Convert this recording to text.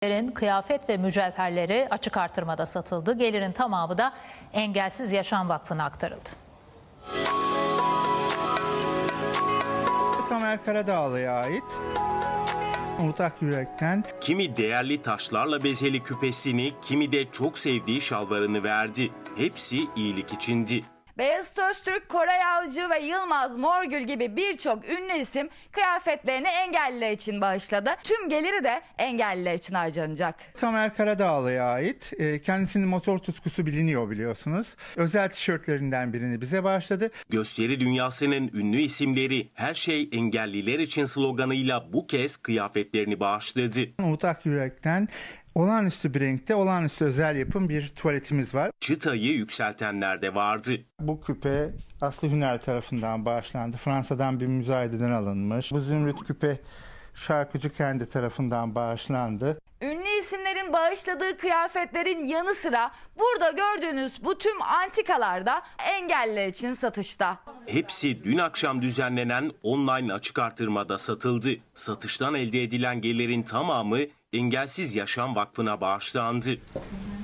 Kıyafet ve mücevherleri açık artırmada satıldı. Gelirin tamamı da Engelsiz Yaşam Vakfı'na aktarıldı. Tamer Karadağlı'ya ait Umut Akyürek'ten. Kimi değerli taşlarla bezeli küpesini, kimi de çok sevdiği şalvarını verdi. Hepsi iyilik içindi. Beyazıt Öztürk, Koray Avcı ve Yılmaz Morgül gibi birçok ünlü isim kıyafetlerini engelliler için bağışladı. Tüm geliri de engelliler için harcanacak. Tamer Karadağlı'ya ait. Kendisinin motor tutkusu biliniyor, biliyorsunuz. Özel tişörtlerinden birini bize bağışladı. Gösteri dünyasının ünlü isimleri her şey engelliler için sloganıyla bu kez kıyafetlerini bağışladı. Umut Akyürek'ten olağanüstü bir renkte, olağanüstü özel yapım bir tuvaletimiz var. Çıtayı yükseltenler de vardı. Bu küpe Aslı Hünel tarafından bağışlandı. Fransa'dan bir müzayededen alınmış. Bu zümrüt küpe şarkıcı kendi tarafından bağışlandı. Ünlü isimlerin bağışladığı kıyafetlerin yanı sıra burada gördüğünüz bu tüm antikalar da engelliler için satışta. Hepsi dün akşam düzenlenen online açık artırmada satıldı. Satıştan elde edilen gelirin tamamı Engelsiz Yaşam Vakfı'na bağışlandı.